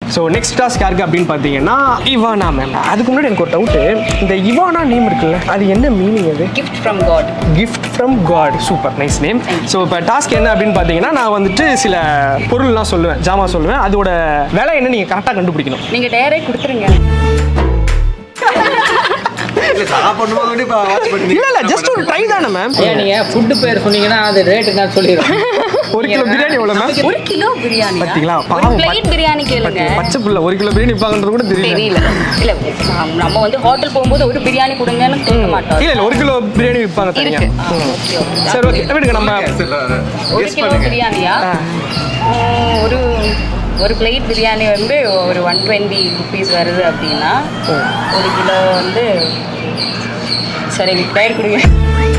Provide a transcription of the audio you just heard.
So next task யாருக்கு அப்படின்னு பார்த்தீங்கன்னா இவானா மேம். அதுக்கு முன்னாடி எனக்கு ஒரு டவுட்டு, இந்த இவானா நேம் இருக்குல்ல, அது என்ன மீனிங்? அது gift from God. Gift from God. Super, nice name. So இப்போ டாஸ்க் என்ன அப்படின்னு பார்த்தீங்கன்னா, நான் வந்துட்டு சில பொருள்லாம் சொல்லுவேன், ஜாமா சொல்லுவேன், அதோட விலை என்ன நீங்கள் கரெக்டாக கண்டுபிடிக்கணும். நீங்கள் டேரே கொடுத்துருங்க. இல்ல ஜஸ்ட் ஒரு ட்ரை தானே மேம். நீங்க ஃபுட் பேர் சொன்னீங்கன்னா அது ரேட் என்ன சொல்லிடுறேன். 1 கிலோ பிரியாணி எவ்வளவு மேம்? 1 கிலோ பிரியாணி பாத்தீங்களா? ஒரு பிளேட் பிரியாணி கேளுங்க. பச்சை புள்ள 1 கிலோ பிரியாணி விப்பாங்கன்றது கூட தெரியல. இல்ல நம்ம வந்து ஹோட்டல் போகும்போது ஒரு பிரியாணி கொடுங்கன்னு கேட்க மாட்டோம். இல்ல 1 கிலோ பிரியாணி விப்பாங்க தனியா. சரி ஓகே, விடுங்க நம்ம 1 கிலோ பிரியாணியா? ஒரு பிளேட் பிரியாணி வந்து ஒரு 120 ருபீஸ் வருது அப்படின்னா 1 கிலோ வந்து சரி பேர் கொடுங்க.